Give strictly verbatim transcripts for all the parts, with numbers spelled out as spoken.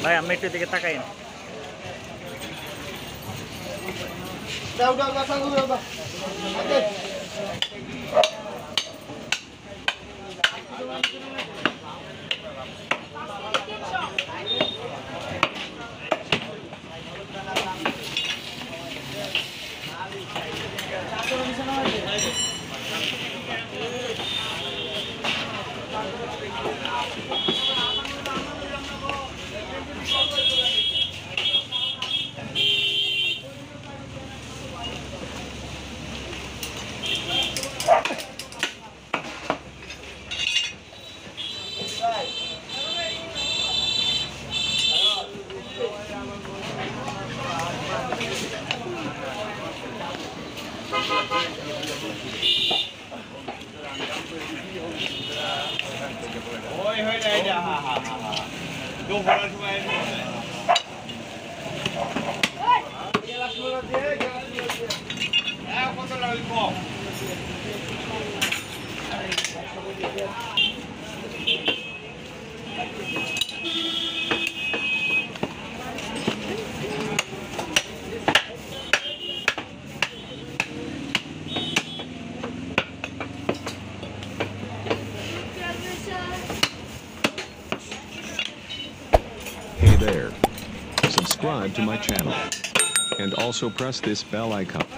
ভাই আমি একটু দিকে তাকাই না। দাও দাও দাও দাও দাও ওকে Ôi hơi đây nè, ha ha ha. Đâu vào đây thôi. Dia lah semua dia, dia lah semua dia. Eh, kau tu lagi kau. Hey there. Subscribe to my channel. And also press this bell icon.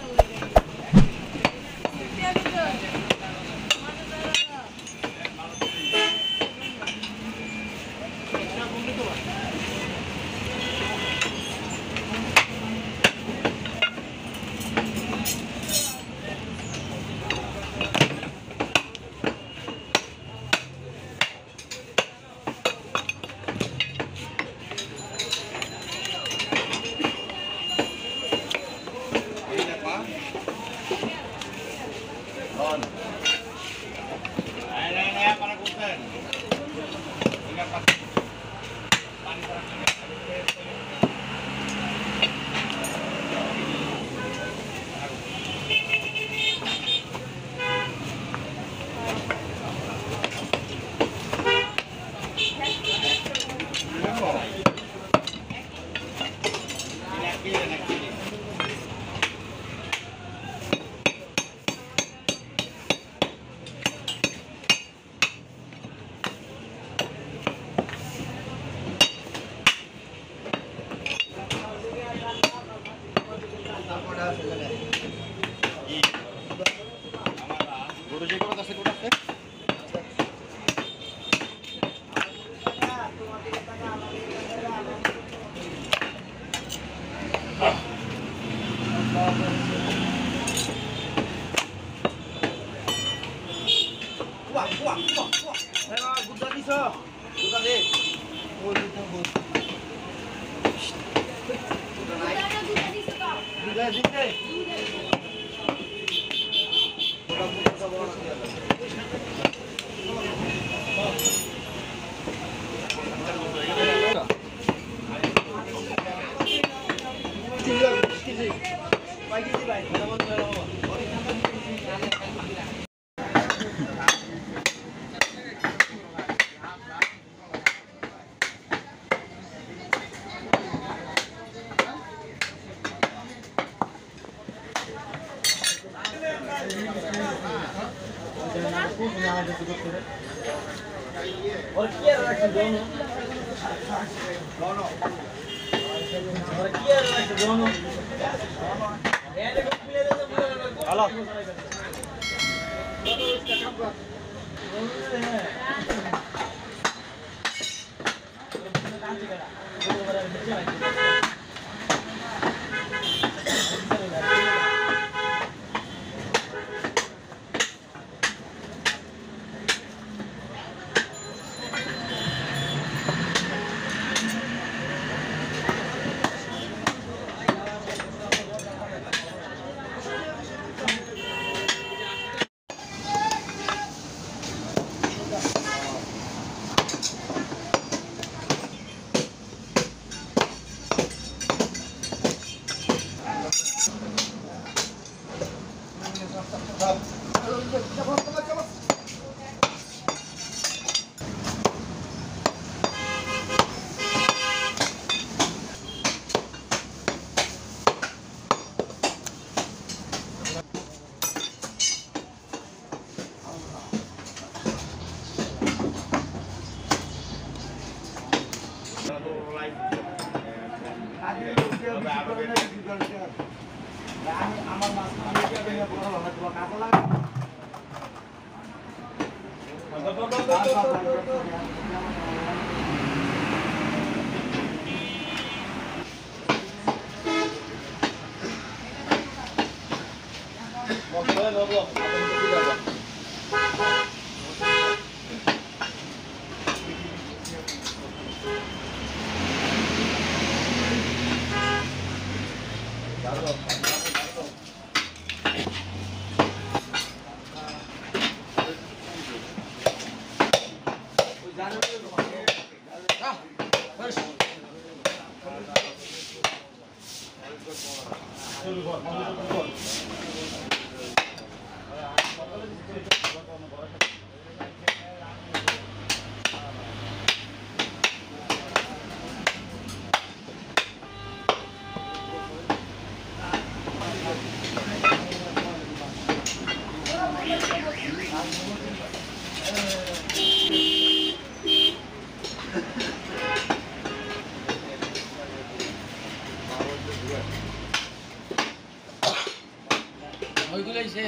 Wah, wah, wah, wah. Ayo, buka di so. Buka deh. Oh, buka, buka. Buka naik. Buka di sini. Buka, buka sama orang dia. Tinggal, tinggal. Pagi ni baik. Nama saya apa? और क्या रख दोनों दोनों और क्या रख दोनों ये देखो प्ले दे हेलो इसका काम कर আমার মাছ আমি এটা বড় ভালো তোমার কাঁচা লাগা ওইগুলোই সে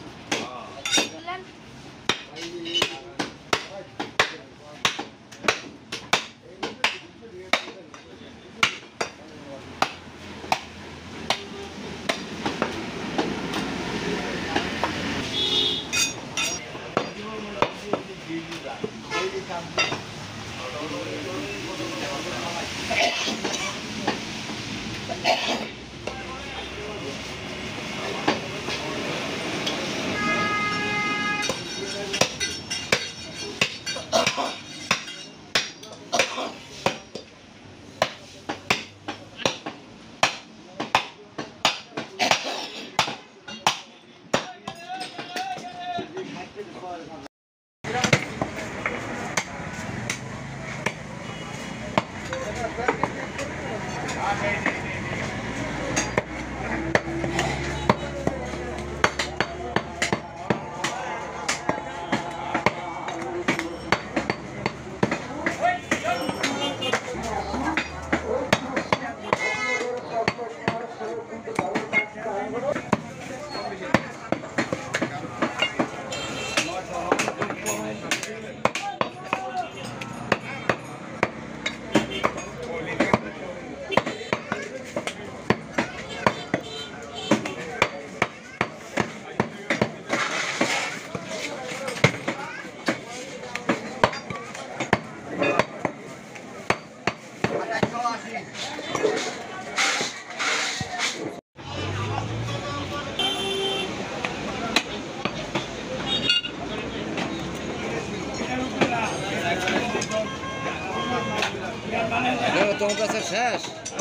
তোমার কাছে শেষ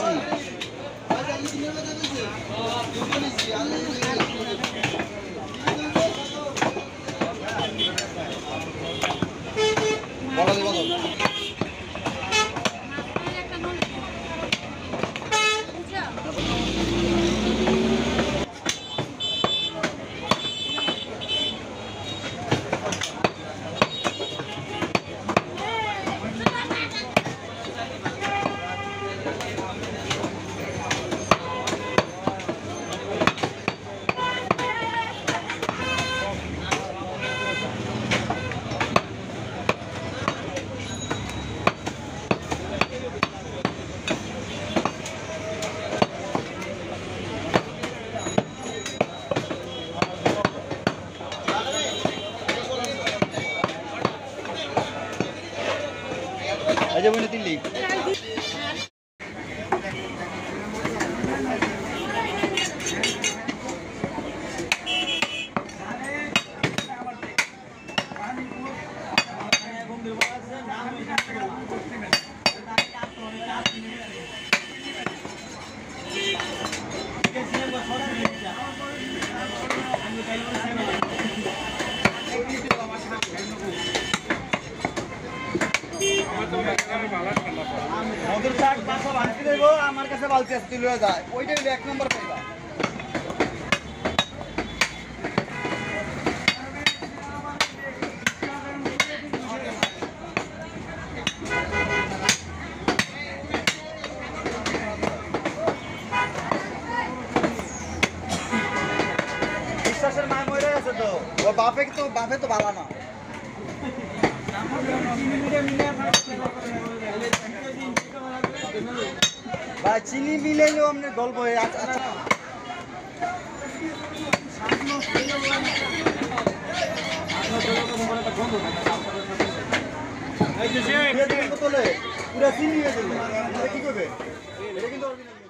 বড় দিব aja mana tili মধুর শাক বাসা ভাঙতে দেবো আমার কাছে বালতি আসতে লয়ে যায় ওইটাই এক নম্বর পাইবা আছে তো ও বাপে তো বাপে তো ভালো না ভাই চিনি মিলাইলেও আপনার গল্প হয়ে আচ্ছা আচ্ছা পুরা চিনি দিয়ে দিল কি করবে এটা কিন্তু